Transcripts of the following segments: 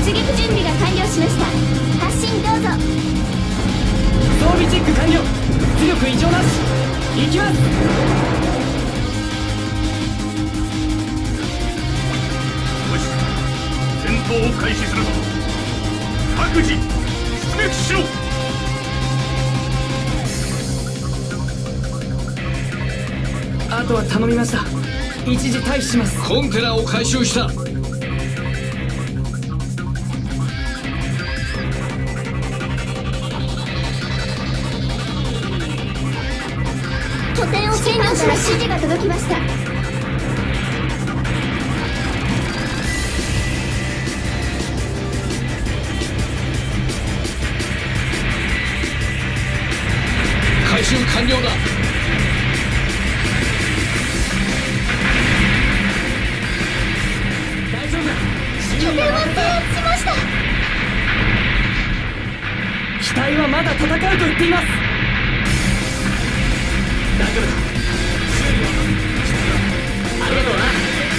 出撃準備が完了しました。発進どうぞ。 装備チェック完了。出力異常なし。行きます。 よし、戦闘を開始するぞ。各自出撃しろ。 あとは頼みました。一時退避します。 コンテナを回収した。 拠点を占領から指示が届きました。 回収完了だ。 大丈夫だ。 拠点を制圧しました。 機体はまだ戦うと言っています。大丈夫だ。修理はありがとうな。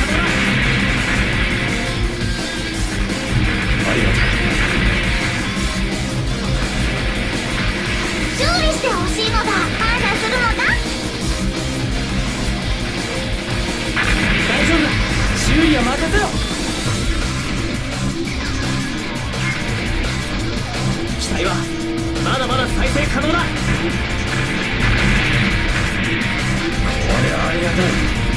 ありがとう。 修理してほしいのだ。感謝するのだ。 大丈夫だ。修理は任せろ。機体はまだまだ再生可能だ。これはありがたい。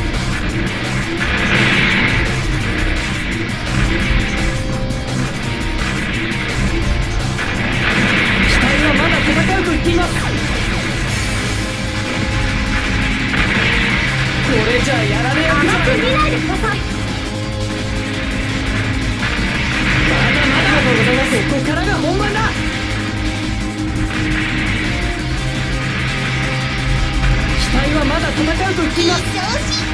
機体はまだ戦うと言っています。これじゃやられ役じゃ甘く見ないでください。 まだまだ。ありがとうございます。ここからが本番だ。機体はまだ戦うと言っています。 調子。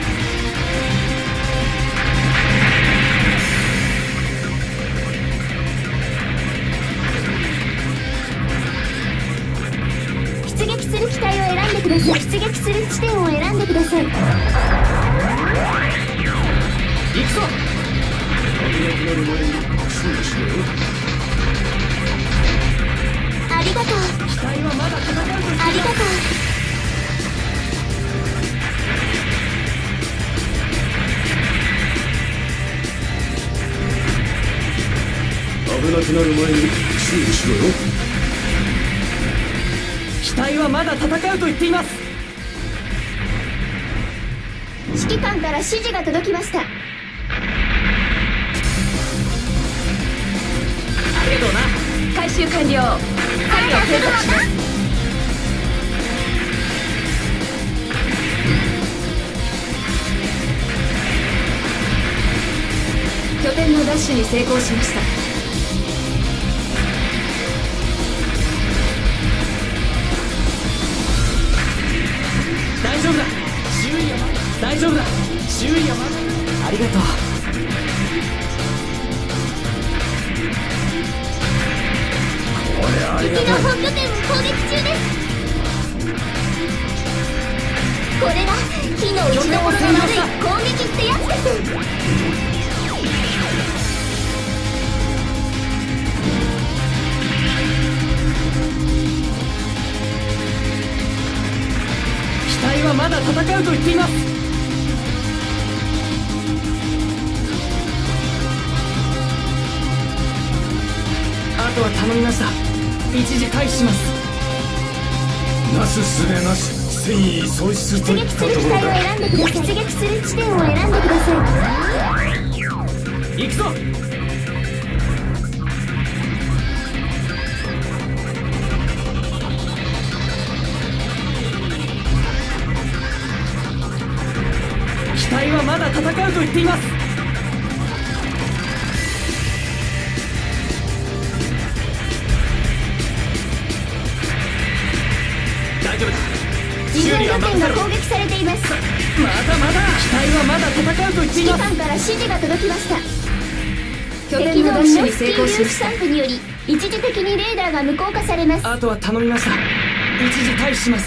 出撃する機体を選んでください。出撃する地点を選んでください。 行くぞ。 ありがとう。 機体はまだ戦うと言っています。 ありがとう。 危なくなる前に修理しろよ。 機体はまだ戦うと言っています。 指揮官から指示が届きました。 ありがとうな。回収完了。作業継続します。拠点の奪取に成功しました。大丈夫だ。修理はまだ。大丈夫だ。修理はまだ。ありがとう。これありがたい。 敵の本拠点を攻撃中です。これが火の打ちどころの悪い攻撃ってやつです。 機体はまだ戦うと言っています。あとは頼みました。一時退避します。 なすすべなし、戦意喪失と出撃いったとする機体をころだ。 選んでください。出撃する地点を選んでください。 行くぞ。機体はまだ戦うと言っています。大丈夫だ。 自修理は分拠点任せろ。 が攻撃されています。 まだまだ。機体はまだ戦うと言ってい指揮ます。 官から指示が届きました。 拠敵の点の奪取にミノフスキー成功しまし粒子散布により一時的にレーダーが無効化されます。 た。あとは頼みました。一時退避します。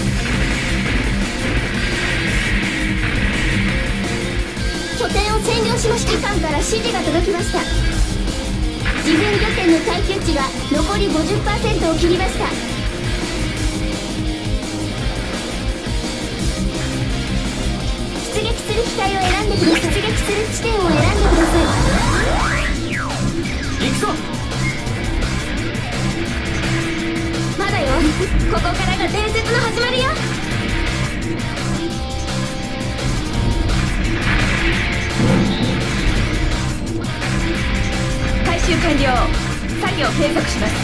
拠点を占領了しました。指揮官から指示が届きました。自分拠点の耐久値が残り 50% を切りました。出撃する機体を選んでください。出撃する地点を選んでください。 行くぞ。 まだよ。ここからが伝説の始まりよ。 回収完了。作業継続します。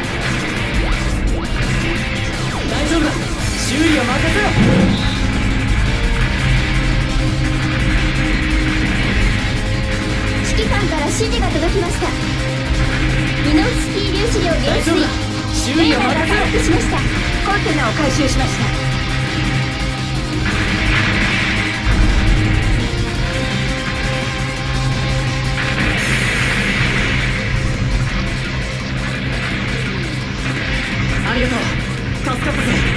大丈夫だ。修理は任せろ。 指揮官から指示が届きました。ミノフスキー粒子量減衰。 大丈夫だ。修理はレーダーが任せろ。 回復しました。 コンテナを回収しました。 ありがとう。助かったぜ。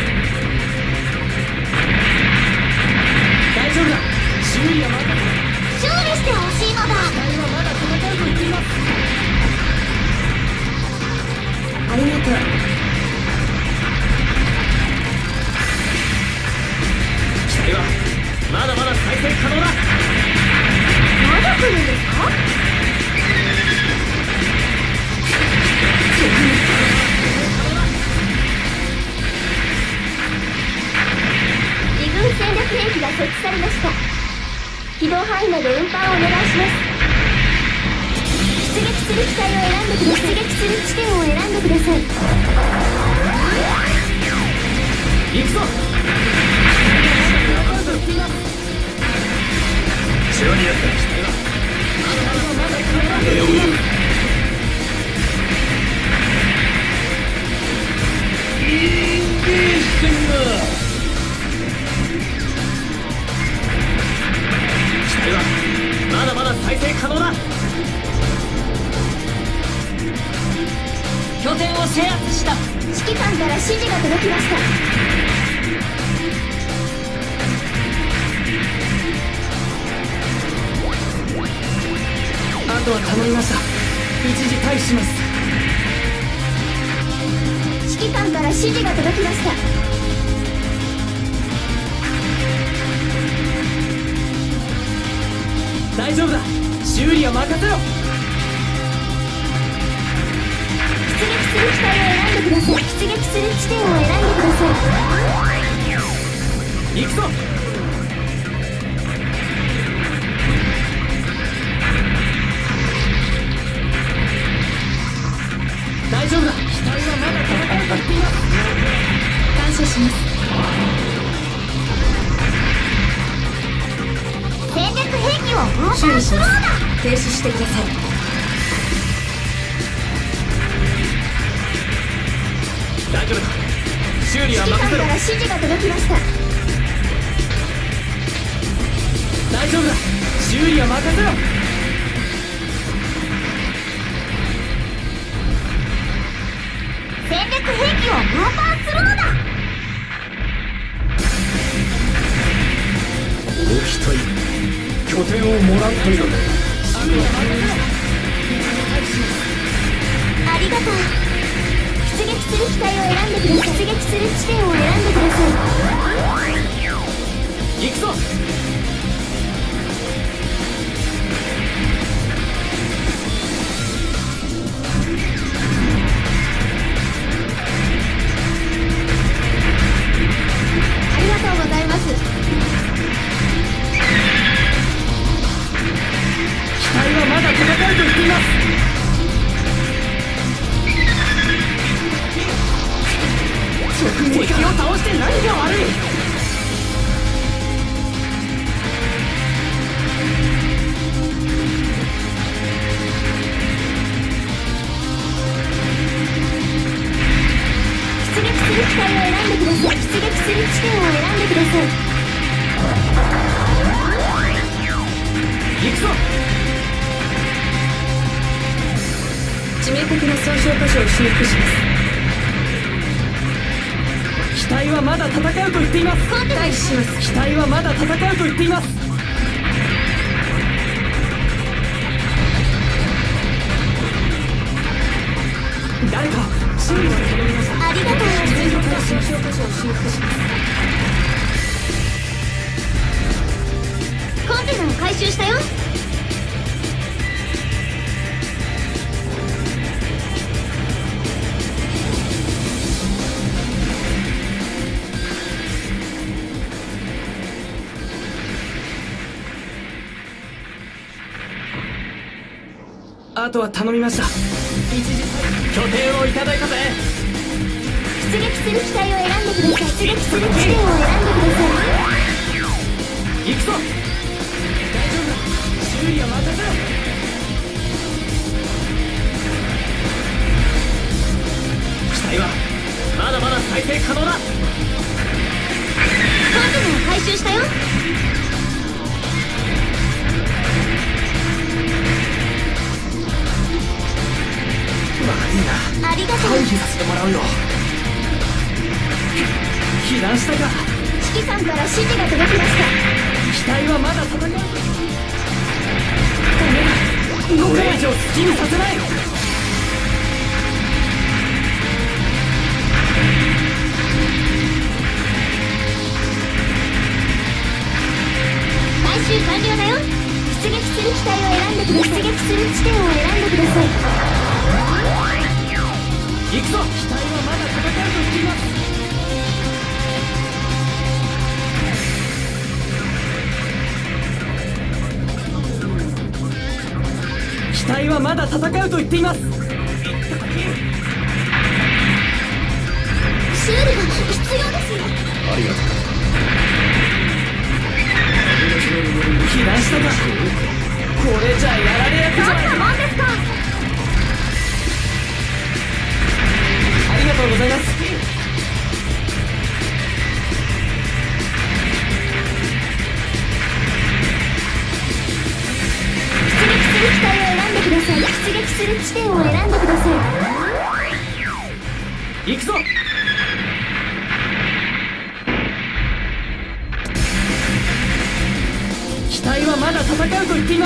大丈夫だ。修理は任せろ。 修理してほしいのだ。 機体はまだ戦うと言っています。 ありがとう。 機体はまだまだ再生可能だ。 まだ来るんですか？自軍戦略兵器が設置されました。軌道範囲まで運搬をお願いします。出撃する機体を選んでください。出撃する地点を選んでください。 行くぞ。 ジョニアだ。 機体はまだまだ再生可能だ。拠点を制圧した。 指揮官から指示が届きました。 あとは頼みました。一時退避します。 指揮官から指示が届きました。 大丈夫だ。修理は任せろ。 出撃する機体を選んでください。出撃する地点を選んでください。 行くぞ。大丈夫だ。機体はまだ戦うと言っています。 感謝します。戦略兵器を運搬するのだ。 停止してください。 大丈夫だ。修理指揮官は任せろ。 から指示が届きました。 大丈夫だ。修理は任せろ。 戦略兵器を運搬するのだ。 この機体拠点をもらったよ。 ありがとう。出撃する機体を選んでください。出撃する地点を選んでください。 行くぞ。 ありがとうございます。 機体はまだ戦うと言っています。敵を倒して何が悪い。 出撃する機体を選んでください。出撃する地点を選んでください。 行くぞ。 致命的な損傷箇所を修復します。 機体はまだ戦うと言っています。 退避します。 機体はまだ戦うと言っています。 誰か修理を頼みました。 ありがとう。 全力で損傷箇所を修復します。 コンテナを回収したよ。 あとは頼みました。一時拠点をいただいたぜ。 出撃する機体を選んでください。出撃する地点を選んでください。 行くぞ。大丈夫だ、修理は任せろ。機体はまだまだ再生可能だ。 コンテナを回収したよ。ありがとう。 回避させてもらうよ。避難したか。 指揮官から指示が届きました。 機体はまだ戦う。ダメだ、これ以上好きにさせない。 回収完了だよ。出撃する機体を選んでください。出撃する地点を選んでください。 行くぞ。機体はまだ戦うと言っています。機体はまだ戦うと言っています。 修理が必要ですよ。 ありがとう。 避難したか。これじゃやられ役じゃない。 どんなもんですか。 ありがとうございます。 出撃する機体を選んでください。出撃する地点を選んでください。 行くぞ。機体はまだ戦うと言っています。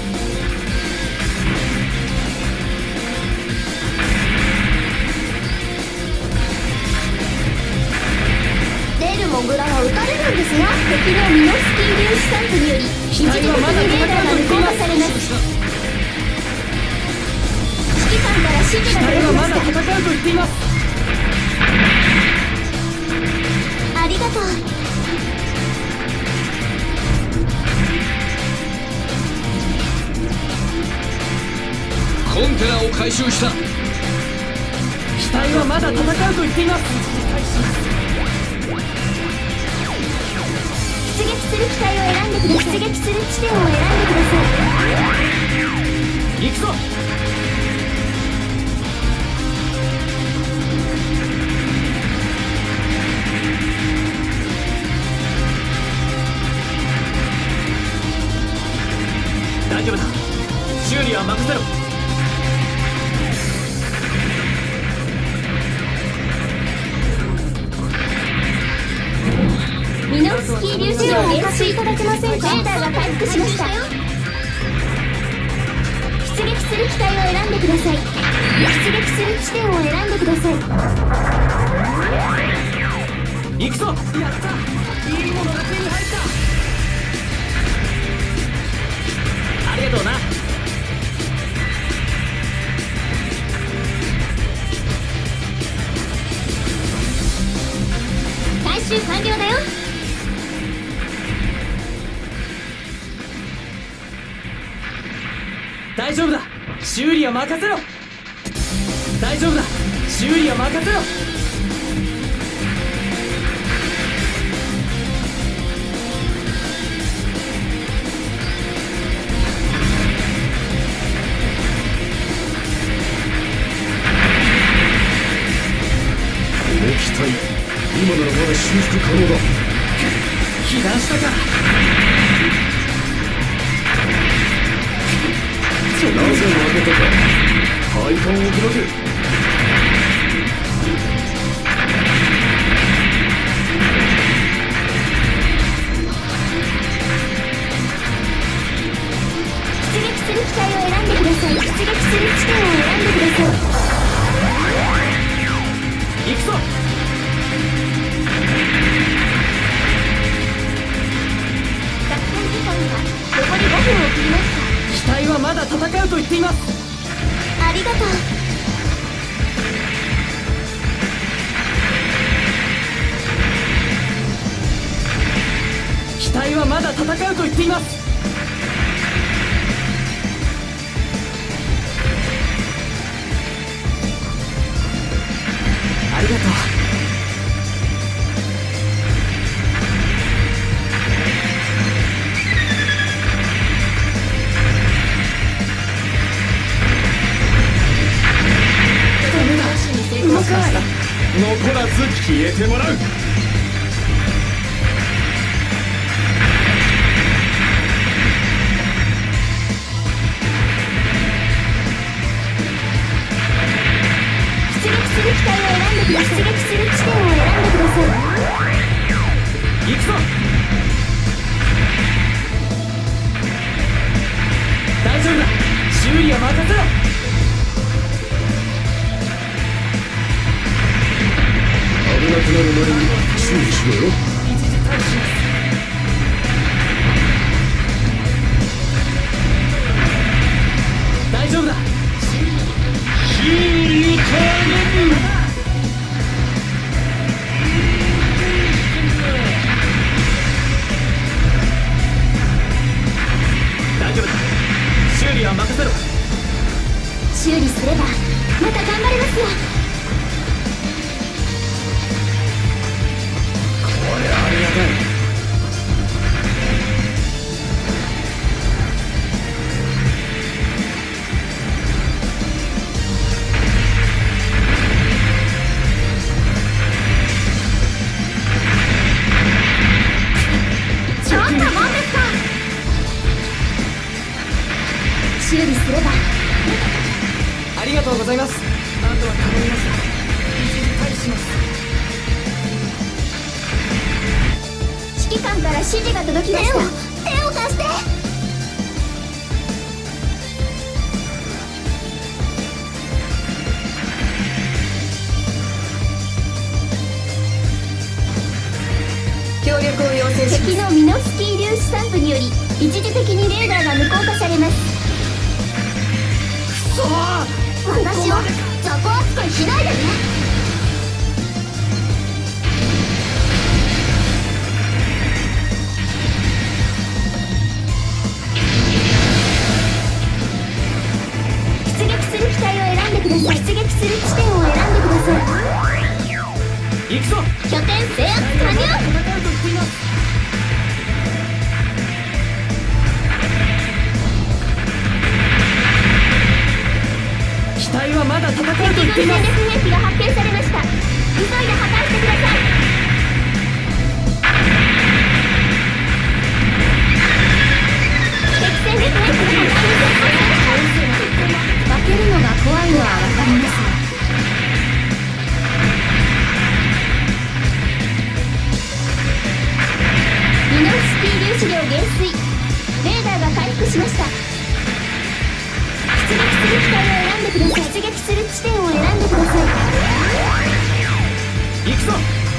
出るモグラは撃たれるんですよ。敵のミノフスキー粒子散布により一時的にレーダーが無効化されます。指揮官から指示機が体はまだ届きまし戦うと言っています。 た。ありがとう。 コンテナを回収した。 機体はまだ戦うと言っています。 出撃する機体を選んでください。出撃する地点を選んでください。 行くぞ。大丈夫だ、修理は任せろ。 ミノフスキー粒子を減衰いただけませんか。レーダーが回復しました。出撃する機体を選んでください。出撃する地点を選んでください。 行くぞ。やった、いいものが手に入った。ありがとうな。 回収完了だよ。 大丈夫だ、修理は任せろ。大丈夫だ、修理は任せろ。 この機体、今ならまだ修復可能だ。 避難したか。 なぜ負けたか。配管を開け。 出撃する機体を選んでください。出撃する地点を選んでください。 うと言っています。 ありがとう。 機体はまだ戦うと言っています。ありがとう。 動かない。残らず消えてもらう。 出撃する機体を選んでください。出撃する地点を選んでください。 行くぞ。大丈夫だ。修理は任せろ。 危なくなるまでに注意しろよ。 一時退避します。大丈夫だ。 ヒーターメン。 大丈夫だ。修理は任せろ。 修理すればまた頑張れますよ。 これありがたい。 ちょっともんですか。修理すれば。 ありがとうございます。あとは頼みました。一時退避します。 指揮官から指示が届きました。手を貸して。 協力を要請します。 敵のミノフスキー粒子散布により一時的にレーダーが無効化されます。 くそー。 私を雑魚扱いしないでね。出撃する機体を選んでください。出撃する地点を選んでください。 行くぞ。 拠点制圧完了。 戦うと言っています。機体はまだ戦うと言っています。 敵軍戦略兵器が発見されました。急いで破壊してください。敵戦略兵器が破壊に成功しました。 負けるのが怖いのは分かります。 ミノフスキー粒子量減衰。レーダーが回復しました。出撃する機体を選んでください。出撃する地点を選んでください。 行くぞ。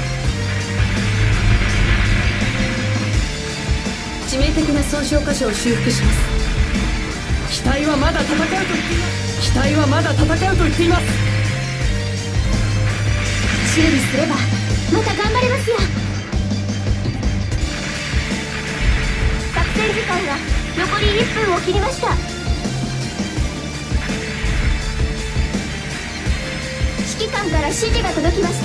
致命的な損傷箇所を修復します。 機体はまだ戦うと言っています。機体はまだ戦うと言っています。 修理すればまた頑張れますよ。作戦時間が残り1分を切りました。指揮官から指示が届きました。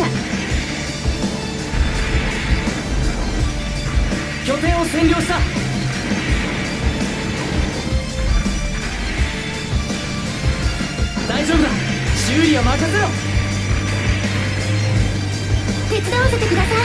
拠点を占領した。大丈夫だ。修理は任せろ。 手伝わせてください。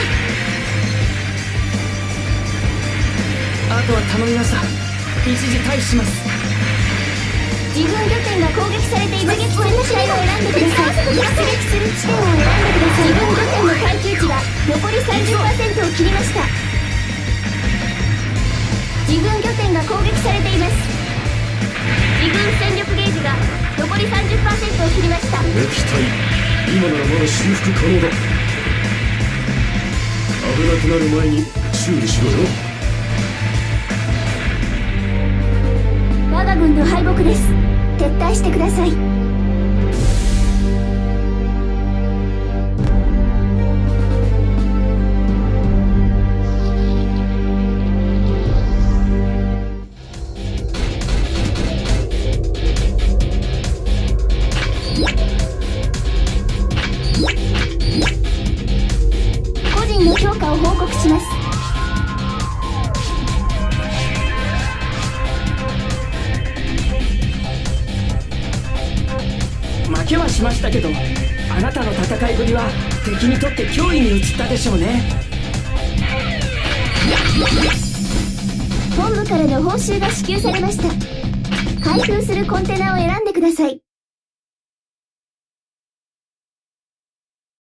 あとは頼みました。一時退避します。 自軍拠点が攻撃されています。出撃する機体を選んでください。出撃する地点を選んでください。自軍拠点の耐久値が残り 30% を切りました。自軍拠点が攻撃されています。自軍戦力ゲージが残り 30% を切りました。 この機体、今ならまだ修復可能だ。危なくなる前に修理しろよ。 我が軍の敗北です。 してください。個人の評価を報告します。 負けはしましたけど、あなたの戦いぶりは敵にとって脅威に移ったでしょうね。 本部からの報酬が支給されました。開封するコンテナを選んでください。